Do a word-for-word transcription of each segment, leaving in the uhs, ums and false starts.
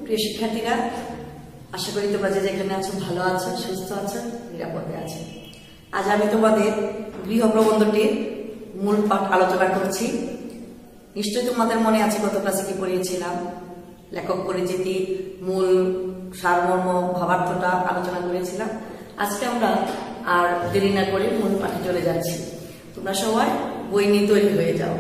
প্রিয় শিক্ষার্থীরা, আশা করি তোমরা যে যেখানে আছো ভালো আছো, সুস্থ আছো, নিরাপদে আছো। আজ আমি তোমাদের গৃহ প্রবন্ধটির মূল পাঠ আলোচনা করছি। নিশ্চয়ই তোমাদের মনে আছে গত ক্লাসে কি পড়িয়েছিলাম, লেখক পরিচিতি, মূল সারমর্ম, ভাবার্থটা আলোচনা করেছিলাম। আজকে আমরা আর দেরি না করে মূল পাঠে চলে যাচ্ছি। তোমরা সবাই বই নিয়ে তৈরি হয়ে যাও।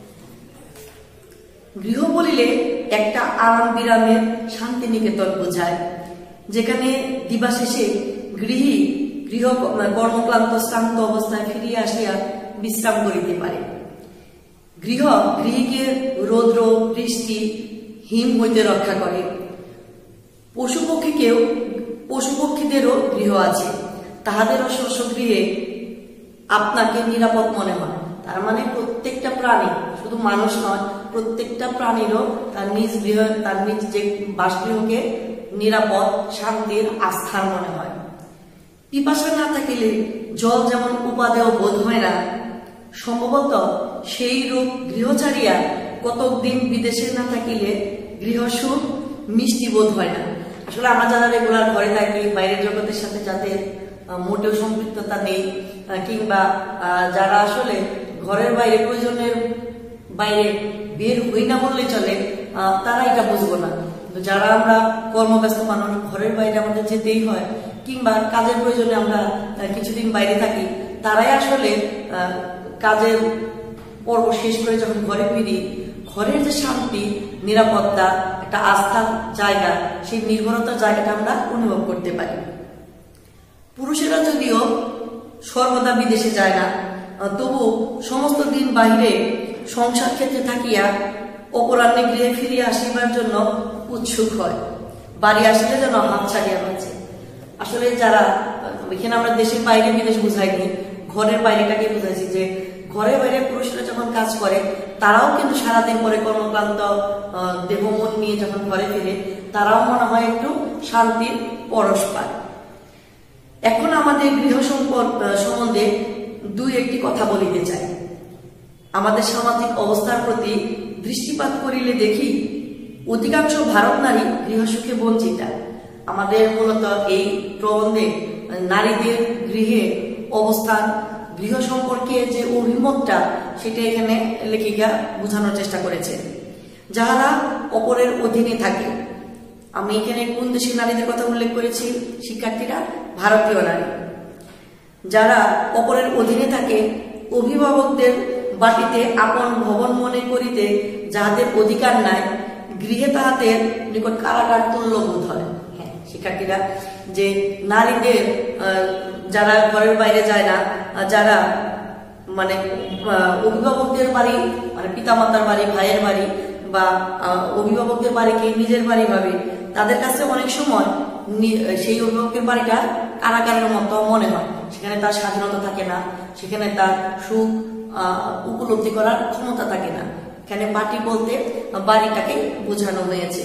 গৃহ বলিলে একটা আরাম বিরামের শান্তি নিকেতন বোঝায়, যেখানে দিবাশেষে গৃহী গৃহ কর্মক্লান্ত শ্রান্ত অবস্থায় ফিরিয়ে আসিয়া বিশ্রাম করিতে পারে। গৃহ গৃহীকে রৌদ্র বৃষ্টি হিম হইতে রক্ষা করে। পশু পক্ষীকেও পশু পক্ষীদেরও গৃহ আছে, তাহাদেরও শস্য গৃহে আপনাকে নিরাপদ মনে হয়। তার মানে প্রত্যেকটা প্রাণী, শুধু মানুষ নয়, প্রত্যেকটা প্রাণীরও তার নিজ গৃহ, তার নিজ যে বাসগৃহকে নিরাপদ, শান্তির, আস্থার মনে হয়। পিপাসা না থাকিলে জল যেমন উপাদেয় বোধ হয় না, সম্ভবত সেই রূপ গৃহচারিয়া কতক দিন বিদেশে না থাকিলে গৃহসুখ মিষ্টি বোধ হয় না। আসলে আমরা যারা রেগুলার ঘরে থাকি, বাইরের জগতের সাথে যাদের মোটেও সম্পৃক্ততা নেই, কিংবা যারা আসলে ঘরের বাইরে প্রয়োজনের বাইরে বের হই না বললে চলে, তারা এটা বুঝবো না। যারা আমরা কর্মব্যস্ত মানুষ, ঘরের বাইরে আমাদের যেতেই হয়, কিংবা কাজের প্রয়োজনে আমরা কিছুদিন বাইরে থাকি, তারাই আসলে কাজের পর্ব শেষ করে যখন ঘরে ফিরি, ঘরের যে শান্তি, নিরাপত্তা, একটা আস্থার জায়গা, সেই নির্ভরতার জায়গাটা আমরা অনুভব করতে পারি। পুরুষেরা যদিও সর্বদা বিদেশে যায় না, তবু সমস্ত দিন বাহিরে সংসার ক্ষেত্রে থাকিয়া অপরাহ্নে গৃহে ফিরিয়া আসিবার জন্য উৎসুক হয়। বাড়ি আসলে যেন হাত ছাড়িয়া পাচ্ছে। আসলে যারা এখানে আমরা দেশের বাইরে বিদেশ বুঝাইনি, ঘরের বাইরেটাকে বুঝাইছি, যে ঘরের বাইরে পুরুষরা যখন কাজ করে, তারাও কিন্তু সারাদিন পরে কর্মক্লান্ত দেহ মন নিয়ে যখন ঘরে ফিরে, তারাও মনে হয় একটু শান্তির পরশ পায়। এখন আমাদের গৃহ সম্পদ সম্বন্ধে দুই একটি কথা বলিতে চাই। আমাদের সামাজিক অবস্থার প্রতি দৃষ্টিপাত করিলে দেখি অধিকাংশ ভারত নারী গৃহসুখে বঞ্চিতা। আমাদের মূলত এই প্রবন্ধে নারীদের গৃহে অবস্থান, গৃহ সম্পর্কে যে অভিমতটা, সেটা এখানে লেখিকা বোঝানোর চেষ্টা করেছে। যাহারা অপরের অধীনে থাকে, আমি এখানে কোন দেশের নারীদের কথা উল্লেখ করেছি শিক্ষার্থীরা? ভারতীয় নারী। যারা অপরের অধীনে থাকে, অভিভাবকদের বাটিতে আপন ভবন মনে করিতে যাহাদের অধিকার নাই, গৃহে তাহাদের নিকট কারাগার তুল্য বোধ হয়। হ্যাঁ শিক্ষার্থীরা, যে নারীদের যারা ঘরের বাইরে যায় না, যারা মানে অভিভাবকদের বাড়ি, মানে পিতামাতার বাড়ি, ভাইয়ের বাড়ি বা অভিভাবকদের বাড়িকে নিজের বাড়ি ভাবে, তাদের কাছে অনেক সময় সেই অভিভাবকের বাড়িটা কারাগারের মতো মনে হয়। সেখানে তার স্বাধীনতা থাকে না, সেখানে তার সুখ উপলব্ধি করার ক্ষমতা থাকে না। এখানে বাড়ি বলতে বাড়িটাকে বোঝানো হয়েছে।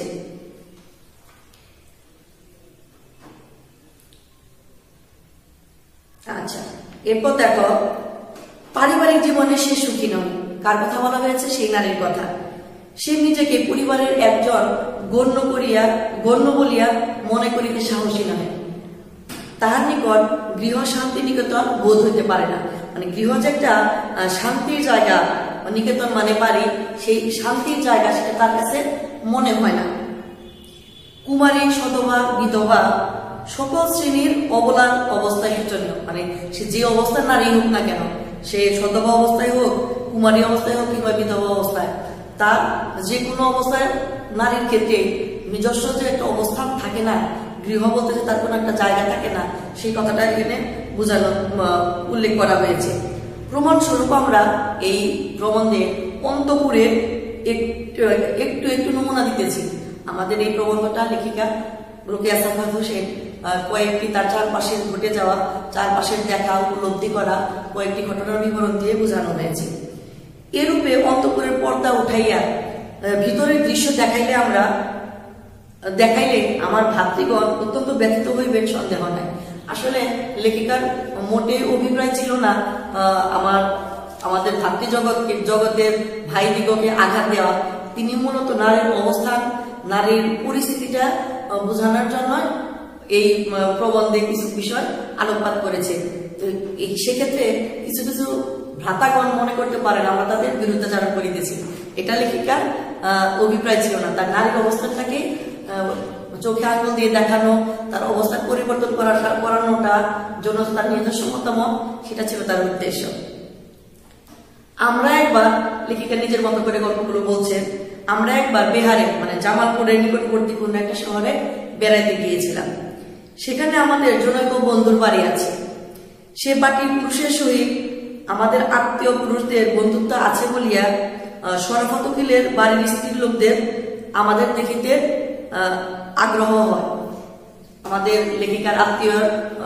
আচ্ছা, এরপর দেখো, পারিবারিক জীবনে সে সুখী নয়। কার কথা বলা হয়েছে? সেই নারীর কথা। সে নিজেকে পরিবারের একজন গণ্য করিয়া গণ্য বলিয়া মনে করিতে সাহসী নয়। তাহার নিকট গৃহ শান্তি নিকেতন বোধ হইতে পারে না। মানে গৃহ যে একটা শান্তির জায়গা, নিকেতন মানে বাড়ি, সেই শান্তির জায়গা সেটা তার কাছে মনে হয় না। কুমারী, সধবা, বিধবা সকল শ্রেণীর অবলান অবস্থায় জন্য, মানে সে যে অবস্থার নারী হোক না কেন, সে সধবা অবস্থায় হোক, কুমারী অবস্থায় হোক, কিংবা বিধবা অবস্থায়, তার যে কোনো অবস্থায় নারীর ক্ষেত্রে নিজস্ব যে একটা অবস্থান থাকে না, গৃহ বলতে যে তার কোনো একটা জায়গা থাকে না, সেই কথাটা এখানে বোঝানো উল্লেখ করা হয়েছে। প্রমাণস্বরূপ আমরা এই প্রবন্ধে অন্তপুরের একটু একটু একটু নমুনা দিতেছি। আমাদের এই প্রবন্ধটা লেখিকা রোকেয়া সাখাওয়াত হোসেন কয়েকটি তার চারপাশে ঘটে যাওয়া, চারপাশের দেখা, উপলব্ধি করা কয়েকটি ঘটনার বিবরণ দিয়ে বোঝানো হয়েছে। এরূপে অন্তপুরের পর্দা উঠাইয়া ভিতরের দৃশ্য দেখাইলে আমরা দেখাইলে আমার ভাতৃগণ অত্যন্ত ব্যথিত হইবেন, সন্দেহ নাই। আসলে লেখিকার মোটে অভিপ্রায় ছিল না আমার আমাদের ভাতৃ জগৎকে জগতের ভাই দিগকে আঘাত দেওয়া। তিনি মূলত নারীর অবস্থান নারীর পরিস্থিতিটা বোঝানোর জন্য এই প্রবন্ধে কিছু বিষয় আলোকপাত করেছে। সেক্ষেত্রে কিছু কিছু ভ্রাতাগণ মনে করতে পারেন আমরা তাদের বিরুদ্ধাচারণ করিতেছি, এটা লেখিকার অভিপ্রায় ছিল না। তার নারীর অবস্থাটাকে চোখে আঙুল দিয়ে দেখানো, তার অবস্থার পরিবর্তন করা করানোটা জন্য তার নিজস্ব মতামত, সেটা ছিল তার উদ্দেশ্য। আমরা একবার, লেখিকা নিজের মতো করে গল্পগুলো বলছেন, আমরা একবার বিহারে মানে জামালপুরের নিকটবর্তী কোন একটা শহরে বেড়াইতে গিয়েছিলাম। সেখানে আমাদের জনৈক বন্ধুর বাড়ি আছে। সে বাটির পুরুষের সহিত আমাদের আত্মীয় পুরুষদের বন্ধুত্ব আছে বলিয়া শরাফত উকিলের বাড়ির স্ত্রীর লোকদের আমাদের দেখিতে আগ্রহ হয়। আমাদের লেখিকার আত্মীয়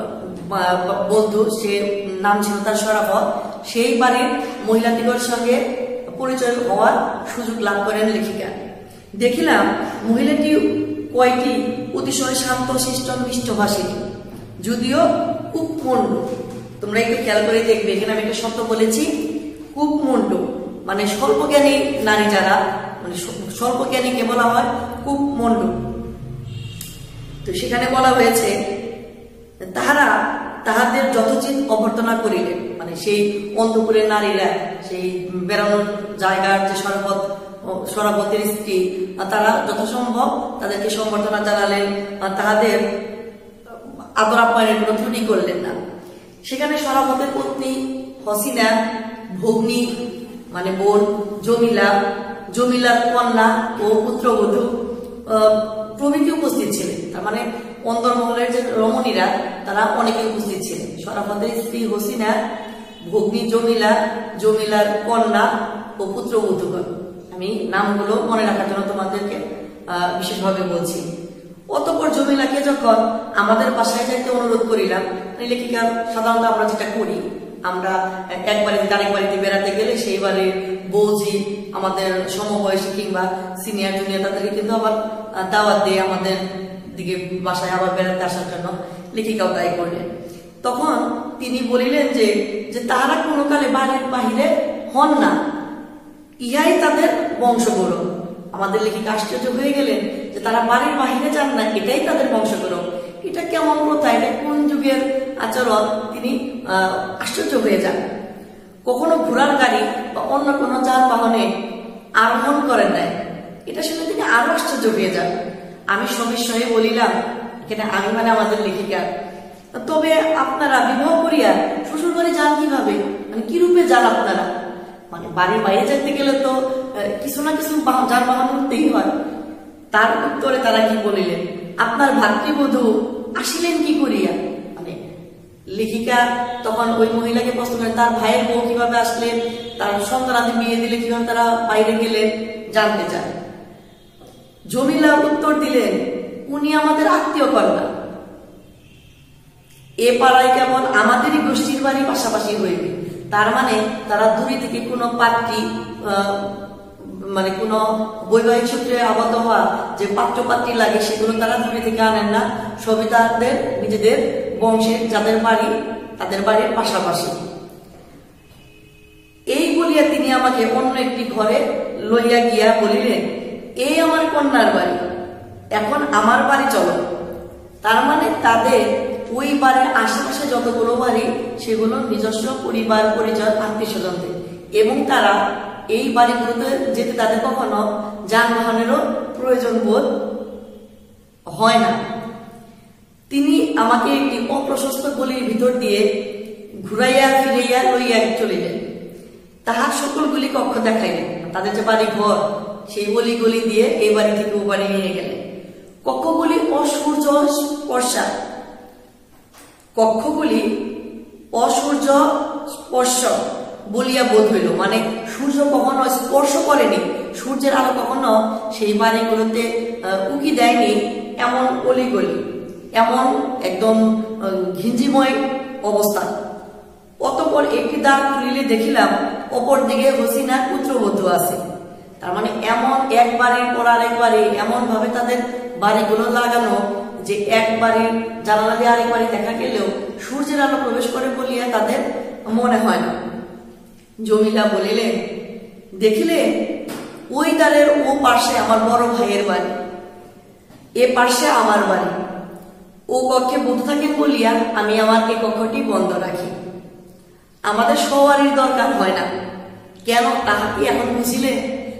বন্ধু, সে নাম ছিল তার শরাফত, সেই বাড়ির মহিলাদিগর সঙ্গে পরিচয় হওয়ার সুযোগ লাভ করেন লেখিকা। দেখিলাম মহিলাটি কয়টি অতিশয় শান্ত শিষ্ট মিষ্টভাষিনী, যদিও কূপমণ্ড। তোমরা একটু খেয়াল করে দেখবে, এখানে আমি একটা শব্দ বলেছি, কূপমণ্ড মানে স্বল্পজ্ঞানী নারী, যারা মানে স্বল্পজ্ঞানীকে বলা হয় কূপমণ্ড। তো সেখানে বলা হয়েছে তাহারা তাহাদের যথোচিত অভ্যর্থনা করিলেন, মানে সেই অন্তপুরের নারীরা, সেই বেড়ানোর জায়গার যে শরাফত শরাফতের স্ত্রী, তারা যথাসম্ভব তাদেরকে সম্বর্ধনা জানালেন, তাহাদের আদর আপ্যায়নের কোনো ত্রুটি করলেন না। সেখানে শরাফতের পত্নী হসিনা, ভগ্নী মানে বোন জমিলা, জমিলার কন্যা ও পুত্রবধূ প্রভৃতি উপস্থিত ছিলেন। তার মানে অন্দরমহলের যে রমণীরা, তারা অনেকে উপস্থিত ছিলেন। শরাফতের স্ত্রী হসিনা, ভগ্নী জমিলা, জমিলার কন্যা ও পুত্রবধূগণ। আমি নামগুলো মনে রাখার জন্য তোমাদেরকে বিশেষভাবে বলছি। অতঃপর জমিলাকে যখন আমাদের বাসায় যাইতে অনুরোধ করিলাম, লেখিকা সাধারণত আমরা যেটা করি, আমরা এক বাড়িতে আরেক বাড়িতে বেড়াতে গেলে সেই বাড়ির বৌজি, আমাদের সমবয়সী কিংবা সিনিয়র জুনিয়র, তাদেরকে কিন্তু আবার দাওয়াত দিয়ে আমাদের দিকে বাসায় আবার বেড়াতে আসার জন্য লেখিকাও তাই করলেন। তখন তিনি বলিলেন যে যে তাহারা কোনো কালে বাড়ির বাহিরে হন না, ইহাই তাদের বংশগৌরব। আমাদের লেখিকা আশ্চর্য হয়ে গেলেন যে তারা বাড়ির বাহিরে যান না, এটাই তাদের বংশগৌরব। এটা কেমন প্রথা, এটা কোন যুগের আচরণ, তিনি আহ আশ্চর্য হয়ে যান। কখনো ঘোড়ার গাড়ি বা অন্য কোনো যানবাহনে আরোহণ করেন নাই, এটা শুনে তিনি আরো আশ্চর্য হয়ে যান। আমি সবিস্ময়ে বলিলাম, এখানে আমি মানে আমাদের লেখিকা, তবে আপনারা বিবাহ করিয়া শ্বশুর বাড়ি যান কিভাবে, মানে কি রূপে যান আপনারা? মানে বাড়ির বাইরে যেতে গেলে তো কিছু না কিছু যানবাহন করতেই হয়। তার উত্তরে তারা কি বলিলেন, আপনার ভাতৃবধূ আসিলেন কি করিয়া? মানে লেখিকা তখন ওই মহিলাকে প্রশ্ন করেন, তার ভাইয়ের বউ কিভাবে আসলেন, তার সন্তানাদি বিয়ে দিলে কিভাবে তারা বাইরে গেলেন, জানতে চায়। জমিলা উত্তর দিলেন, উনি আমাদের আত্মীয় কন্যা, এ পাড়ায় কেবল আমাদেরই গোষ্ঠীর বাড়ি পাশাপাশি হইবে। তার মানে তারা দূরে থেকে কোনো পাত্রী মানে কোন বৈবাহিক সূত্রে আবদ্ধ হওয়া যে পাত্র পাত্রী লাগে, সেগুলো তারা দূরে থেকে আনেন না, সবই তাদের নিজেদের বংশের, যাদের বাড়ি তাদের বাড়ির পাশাপাশি। এই বলিয়া তিনি আমাকে অন্য একটি ঘরে লইয়া গিয়া বলিলেন, এই আমার কন্যার বাড়ি, এখন আমার বাড়ি চলো। তার মানে তাদের ওই বাড়ির আশেপাশে যতগুলো বাড়ি, সেগুলো নিজস্ব পরিবার পরিজন আত্মীয় স্বজনদের, এবং তারা এই বাড়িগুলোতে যেতে তাদের কখনো যানবাহনেরও প্রয়োজন বোধ হয় না। তিনি আমাকে একটি অপ্রশস্ত গলির ভিতর দিয়ে ঘুরাইয়া ফিরাইয়া লইয়া চলিলেন। তাহার সকলগুলি কক্ষ দেখাইলেন, তাদের যে বাড়ি ঘর, সেই গলি গলি দিয়ে এই বাড়ি থেকে ও বাড়ি নিয়ে গেলেন। কক্ষগুলি অসূর্য স্পর্শা কক্ষগুলি অসূর্য স্পর্শ বলিয়া বোধ হইল, মানে সূর্য কখনো স্পর্শ করেনি, সূর্যের আলো কখনো সেই বাড়িগুলোতে উকি দেয়নি, এমন অলিগলি, এমন একদম ঘিঞ্জিময় অবস্থা। অতঃপর একটি দ্বার খুলিলে দেখিলাম অপর দিকে হসিনার পুত্রবধূ আছে। তার মানে এমন এক বাড়ির পর আরেক বাড়ি, এমন ভাবে তাদের বাড়িগুলো লাগানো যে এক বাড়ির জানালা দিয়ে আরেক বাড়ি দেখা গেলেও সূর্যের আলো প্রবেশ করে বলিয়া তাদের মনে হয় না। জমিলা বলিলেন, দেখিলে ওই দ্বারের ও পাশে আমার বড় ভাইয়ের বাড়ি, এ পাশে আমার বাড়ি, ও কক্ষে বধূ থাকেন বলিয়া আমি আমার এই কক্ষটি বন্ধ রাখি। আমাদের সবারই দরকার হয় না, কেন তাহা কি এখন বুঝিলে?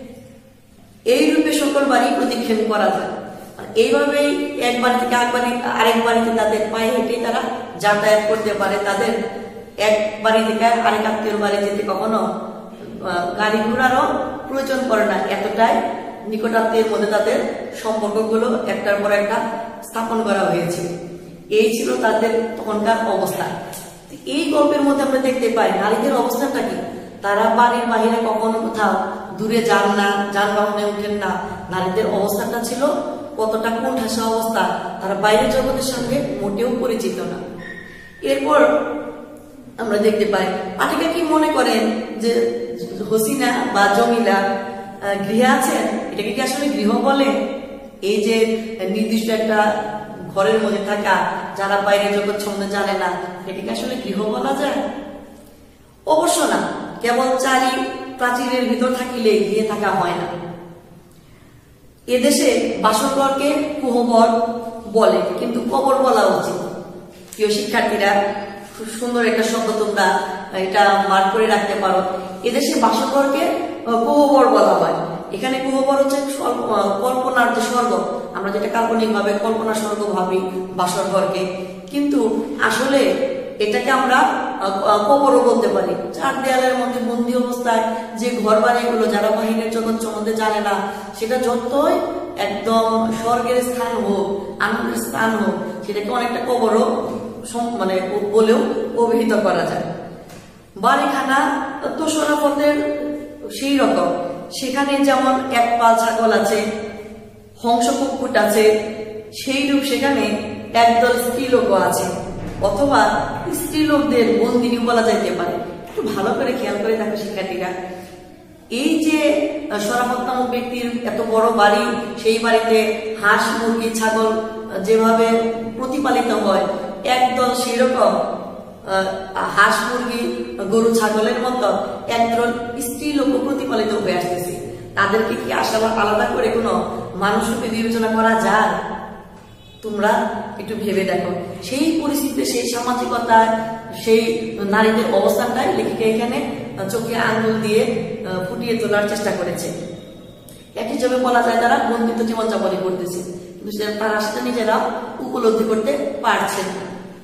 এই রূপে সকল বাড়ি প্রদক্ষিণ করা যায়। এইভাবেই এক বাড়ি থেকে এক বাড়ি আরেক বাড়িতে তাদের পায়ে হেঁটে তারা যাতায়াত করতে পারে। তাদের এক বাড়ি থেকে আরেক আত্মীয় বাড়ি যেতে কখনো গাড়ি ঘোড়ারও প্রয়োজন পড়ে না, এতটাই নিকটাত্মীয়ের মধ্যে তাদের সম্পর্কগুলো একটার পর একটা স্থাপন করা হয়েছে। এই ছিল তাদের তখনকার অবস্থা। এই গল্পের মধ্যে আমরা দেখতে পাই নারীদের অবস্থাটা কি। তারা বাড়ির বাহিরে কখনো কোথাও দূরে যান না, যানবাহনে উঠেন না। নারীদের অবস্থাটা ছিল কতটা কোণঠাসা অবস্থা, তারা বাইরের জগতের সঙ্গে মোটেও পরিচিত না। এরপর আমরা দেখতে পাই পাঠিকা কি মনে করেন যে হসিনা বা জমিলা গৃহে আছেন, এটাকে কি আসলে গৃহ বলে? এই যে নির্দিষ্ট একটা ঘরের মধ্যে থাকা, যারা বাইরের জগৎ সম্বন্ধে জানে না, এটাকে আসলে গৃহ বলা যায়? অবশ্য না, কেবল চারি প্রাচীরের ভিতর থাকিলে গৃহে থাকা হয় না। এদেশে বাসরঘরকে কুহবর বলে, কিন্তু কবর বলা উচিত। প্রিয় শিক্ষার্থীরা, খুব সুন্দর একটা শব্দ, তোমরা এটা মার্ক করে রাখতে পারো। এদেশে বাসরঘরকে কুহবর বলা হয়। এখানে কুহবর হচ্ছে কল্পনার যে স্বর্গ, আমরা যেটা কাল্পনিক ভাবে কল্পনা স্বর্গ ভাবি বাসরঘরকে, কিন্তু আসলে এটাকে আমরা কবরও বলতে পারি। চার দেয়ালের মধ্যে বন্দি অবস্থায় যে ঘর বাড়িগুলো, যারা বাহিরের জগৎ সম্বন্ধে জানে না, সেটা যতই একদম স্বর্গের স্থান হোক, আনন্দের স্থান হোক, সেটাকে অনেকটা কবরও মানে বলেও অভিহিত করা যায়। বাড়িখানা তো সোনাপথের সেই রকম, সেখানে যেমন এক পাল ছাগল আছে, হংস কুকুট আছে, সেই রূপ সেখানে একদল স্ত্রীলোকও আছে, অথবা স্ত্রীলোকদের বন্দিনী বলা যাইতে পারে। একটু ভালো করে খেয়াল করে দেখো শিক্ষার্থীরা, এই যে সরাফত নামক ব্যক্তির এত বড় বাড়ি, সেই বাড়িতে হাঁস মুরগি ছাগল যেভাবে প্রতিপালিত হয়, একদল সেরকম হাঁস মুরগি গরু ছাগলের মতো একদল স্ত্রী লোক প্রতিপালিত হয়ে আসতেছে। তাদেরকে কি আসলে আলাদা করে কোনো মানুষরূপে বিবেচনা করা যায়? তোমরা একটু ভেবে দেখো। সেই পরিস্থিতিতে, সেই সামাজিকতা, সেই নারীদের অবস্থানটাই লেখিকা এখানে চোখে আঙ্গুল দিয়ে ফুটিয়ে তোলার চেষ্টা করেছে। এক হিসেবে বলা যায় তারা বন্দিত জীবনযাপনই করতেছে, কিন্তু তারা সেটা নিজেরা উপলব্ধি করতে পারছে না।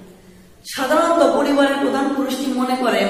সাধারণত পরিবারের প্রধান পুরুষটি মনে করেন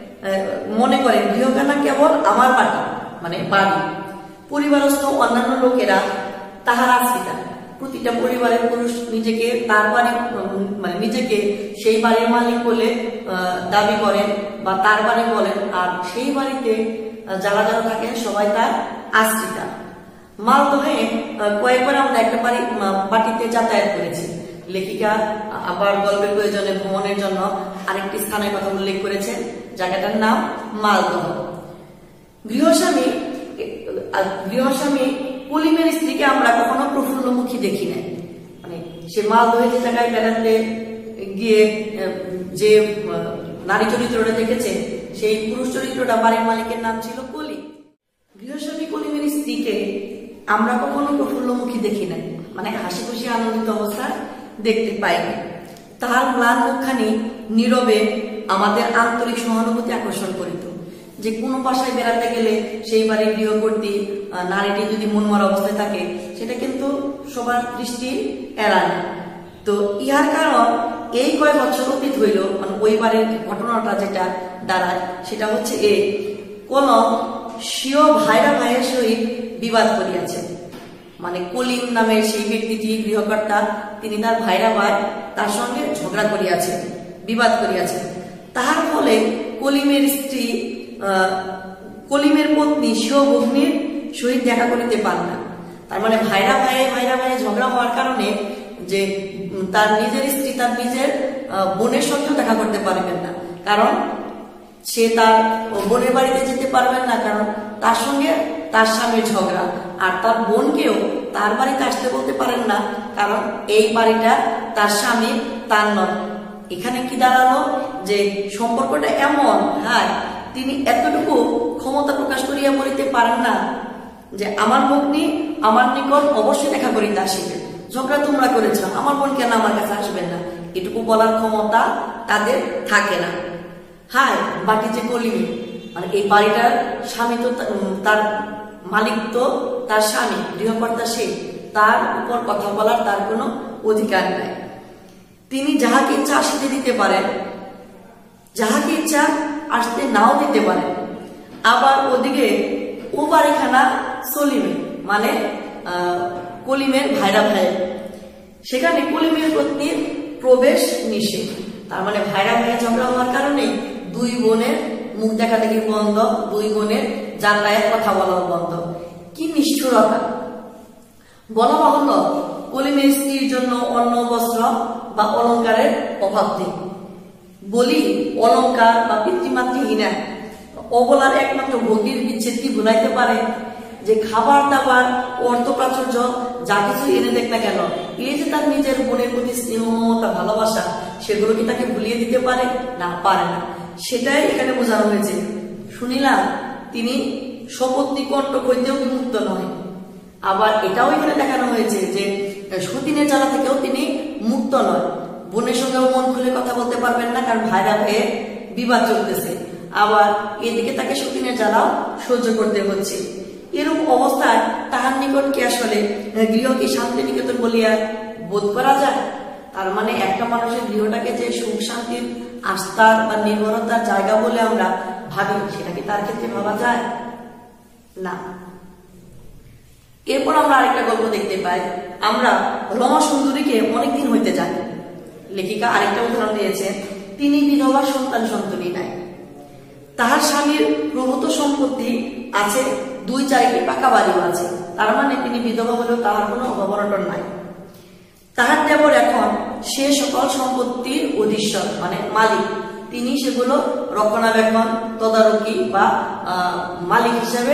মনে করেন গৃহখানা কেবল আমার বাড়ি, মানে বাড়ি। পরিবারস্থ অন্যান্য লোকেরা তাহার আশ্রিতা। প্রতিটা পরিবারের পুরুষ নিজেকে তার বাড়ি মানে নিজেকে সেই বাড়ির মালিক বলে দাবি করেন বা তার বাড়ি বলেন, আর সেই বাড়িতে যারা যারা থাকেন সবাই তার আশ্রিতা। মালদহে কয়েকবার আমরা একটা বাড়ি বাটিতে যাতায়াত করেছি। লেখিকা আবার গল্পের প্রয়োজনে ভ্রমণের জন্য আরেকটি স্থানের কথা উল্লেখ করেছেন, জায়গাটার নাম মালদহ। গৃহস্বামী গৃহস্বামী কলিমের স্ত্রীকে আমরা কখনো প্রফুল্লমুখী দেখি নাই। মানে সে মালদহে যে জায়গায় বেড়াতে গিয়ে যে নারী চরিত্রটা দেখেছে, সেই পুরুষ চরিত্রটা বাড়ির মালিকের নাম ছিল কলি। গৃহস্বামী কলিমের স্ত্রীকে আমরা কখনো প্রফুল্লমুখী দেখি নাই, মানে হাসি খুশি আনন্দিত অবস্থায় দেখতে পাই না। তাহার ম্লান মুখখানি নীরবে আমাদের আন্তরিক সহানুভূতি আকর্ষণ করিত। যে কোনো বাসায় বেড়াতে গেলে সেই বাড়ির গৃহকর্ত্রী নারীটি যদি মনমরা অবস্থায় থাকে, সেটা কিন্তু সবার দৃষ্টি এড়ায় না। তো ইহার কারণ এই কয়েক বছর অতীত হইল, মানে ওই বাড়ির ঘটনাটা যেটা দাঁড়ায় সেটা হচ্ছে এ, কোন স্বীয় ভাইরা ভাইয়ের সহিত বিবাদ করিয়াছে। মানে কলিম নামের সেই ব্যক্তিটি গৃহকর্তা, তিনি তার ভাইরা ভাই তার সঙ্গে ঝগড়া করিয়াছেন, বিবাদ করিয়াছেন। তাহার ফলে কলিমের স্ত্রী কলিমের পত্নী স্বীয় ভগ্নীর সহিত দেখা করিতে পান না। তার মানে ভাইরা ভাইয়ে ভাইরা ভাইয়ে ঝগড়া হওয়ার কারণে যে তার নিজের স্ত্রী তার নিজের বোনের সঙ্গেও দেখা করতে পারবেন না, কারণ সে তার বোনের বাড়িতে যেতে পারবেন না, কারণ তার সঙ্গে তার স্বামীর ঝগড়া। আর তার বোনকেও তার বাড়িতে আসতে বলতে পারেন না, কারণ এই বাড়িটা তার স্বামী, তার নয়। এখানে কি দাঁড়ালো যে সম্পর্কটা এমন, হ্যাঁ তিনি এতটুকু ক্ষমতা প্রকাশ করিয়া বলিতে পারেন না যে আমার ভগ্নী আমার নিকট অবশ্যই দেখা করিতে আসিবে, ঝগড়া তোমরা করেছ, আমার বোন কেন আমার কাছে আসবেন না, এটুকু বলার ক্ষমতা তাদের থাকে না। হায় বাকি যে কলিমে, মানে এই বাড়িটার স্বামী তো তার মালিক তো তার স্বামী, গৃহকর্তা সে, তার উপর কথা বলার তার কোনো অধিকার নাই। তিনি যাহাকে ইচ্ছা আসতে দিতে পারেন, যাহাকে ইচ্ছা আসতে নাও দিতে পারেন। আবার ওদিকে ও বাড়িখানা সলিমে, মানে কলিমের ভাইরা ভাই, সেখানে কলিমের পত্নীর প্রবেশ নিষেধ। তার মানে ভাইরা ভাইয়া ঝগড়া হওয়ার কারণে দুই বোনের মুখ দেখা দেখি বন্ধ, দুই বোনের জানলায় কথা বলা বন্ধ। কি নিষ্ঠুরতা! বলা বাহুল্য কলিমের স্ত্রীর জন্য অন্ন বস্ত্র বা অলঙ্কারের অভাব নেই। বলি অলঙ্কার বা পিতৃমাতৃহীনা অবলার একমাত্র ভঙ্গির বিচ্ছেদ কি ভুলাইতে পারে? যে খাবার দাবার অর্থ প্রাচুর্য যা কিছু এনে দেখ না কেন, এই যে তার নিজের বোনের প্রতি স্নেহ মমতা ভালোবাসা, সেগুলো কি তাকে ভুলিয়ে দিতে পারে? না, পারে না। সেটাই এখানে বোঝানো হয়েছে। শুনিলাম তিনি সপত্নী কণ্টক হইতেও বিমুক্ত নয়। আবার এটাও এখানে দেখানো হয়েছে যে সতীনের জ্বালা থেকেও তিনি মুক্ত নয়। বোনের সঙ্গেও মন খুলে কথা বলতে পারবেন না, কারণ ভাইরা ভাইয়ে বিবাদ চলতেছে। আবার এদিকে তাকে সতীনের জ্বালাও সহ্য করতে হচ্ছে। এরূপ অবস্থায় তাহার নিকট কি আসলে গৃহকে শান্তি নিকেতন বলিয়া বোধ করা যায়? তার মানে একটা মানুষের গৃহটাকে যে সুখ শান্তির আস্থার বা নির্ভরতার জায়গা বলে আমরা ভাবি, সেটা কি তার ক্ষেত্রে ভাবা যায়? না। এরপর আমরা আরেকটা গল্প দেখতে পাই। আমরা রমা সুন্দরীকে অনেকদিন হইতে জানি। লেখিকা আরেকটা উদাহরণ দিয়েছে, তিনি বিধবা, সন্তান সন্ততি নাই। তাহার স্বামীর প্রভূত সম্পত্তি আছে, দুই চারিটি পাকা বাড়িও আছে। তার মানে তিনি বিধবা হলেও তাহার কোনো অভাব-অনটন নাই। তাহার দেবর এখন সে সকল সম্পত্তির অধীশ্বর, মানে মালিক। তিনি সেগুলো রক্ষণাবেক্ষণ, তদারকি বা মালিক হিসেবে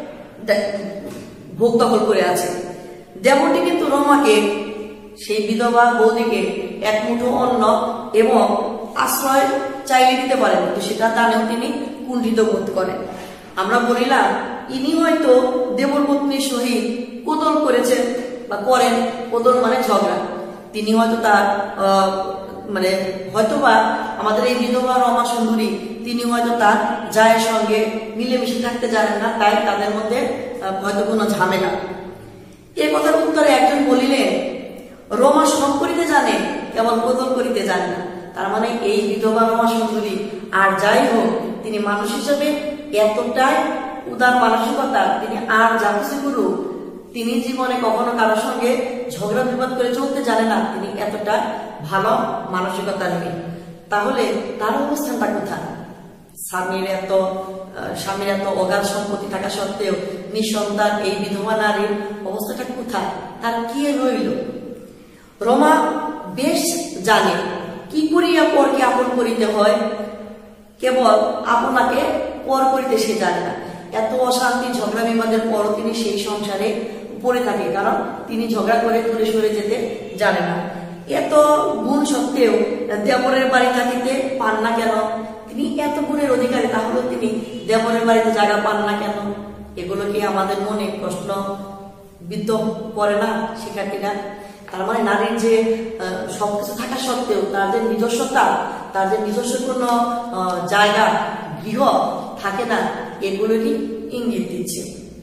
ভোগ দখল করে আছে। দেবরটি কিন্তু রমাকে, সেই বিধবা বৌদিকে এক মুঠো অন্ন এবং আশ্রয় চাইলে দিতে পারেন, কিন্তু সেটা দানেও তিনি কুণ্ঠিত বোধ করেন। আমরা বলিলাম ইনি হয়তো দেবর পত্নীর সহিত কোদল করেছেন বা করেন। কোদল মানে ঝগড়া। তিনি হয়তো তার মানে হয়তোবা আমাদের এই বিধবা রমা সুন্দরী, তিনি হয়তো তার জায়ের সঙ্গে মিলেমিশে থাকতে জানেন না, তাই তাদের মধ্যে হয়তো কোনো ঝামেলা। এ কথার উত্তরে একজন বলিলেন, রমা সব করিতে জানে, কেবল কোদল করিতে জানে না। তার মানে এই বিধবা রমা সুন্দরী আর যাই হোক, তিনি মানুষ হিসেবে এতটাই উদার মানসিকতা, তিনি আর যা কিছু করুক, তিনি জীবনে কখনো কারোর সঙ্গে ঝগড়া বিবাদ করে চলতে জানে না। তিনি এতটা ভালো মানসিকতা নেই। তাহলে তার অবস্থানটা কোথায়? স্বামীর এত স্বামীর এত অগাধ সম্পত্তি থাকা সত্ত্বেও নিঃসন্তান এই বিধবা নারীর অবস্থাটা কোথায়? তার কি রইল? রমা বেশ জানে কি করিয়া পরকে আপন করিতে হয়, কেবল আপনাকে পর করিতে সে জানে না। এত অশান্তি ঝগড়া বিবাদের পর তিনি সেই সংসারে পড়ে থাকে, কারণ তিনি ঝগড়া করে দূরে সরে যেতে জানে না। এত গুণ সত্ত্বেও দেবরের বাড়ি থাকিতে পান না কেন? তিনি এত গুণের অধিকারী, তাহলে তিনি দেবরের বাড়িতে জায়গা পান না কেন? এগুলো কি আমাদের মনে প্রশ্ন বিদ্ধ করে না শিক্ষার্থীরা? তার মানে নারীর যে সবকিছু থাকা সত্ত্বেও তার যে নিজস্বতা, তার যে নিজস্ব কোনো জায়গা, গৃহ থাকে না, এগুলোরই ইঙ্গিত দিচ্ছে।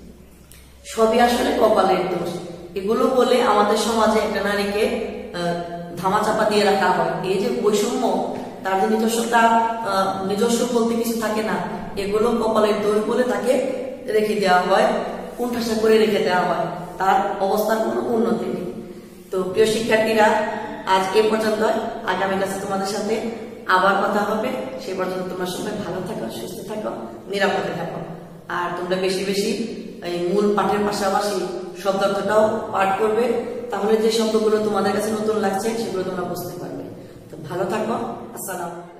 সবই আসলে কপালের দোষ। এগুলো বলে আমাদের সমাজে একটা নারীকে ধামাচাপা দিয়ে রাখা হয়। এই যে বৈষম্য, তার যে নিজস্বতা, নিজস্ব বলতে কিছু থাকে না, এগুলো কপালের দোষ বলে তাকে রেখে দেওয়া হয়, কুণ্ঠাসা করে রেখে দেওয়া হয়। তার অবস্থার কোনো উন্নতি নেই। তো প্রিয় শিক্ষার্থীরা, আজ এ পর্যন্ত। আগামী ক্লাসে তোমাদের সাথে আবার কথা হবে। সে পর্যন্ত তোমরা সবাই ভালো থাকো, সুস্থ থাকো, নিরাপদে থাকো। আর তোমরা বেশি বেশি এই মূল পাঠের পাশাপাশি শব্দার্থটাও পাঠ করবে, তাহলে যে শব্দগুলো তোমাদের কাছে নতুন লাগছে সেগুলো তোমরা বুঝতে পারবে। তো ভালো থাকো। আসসালাম।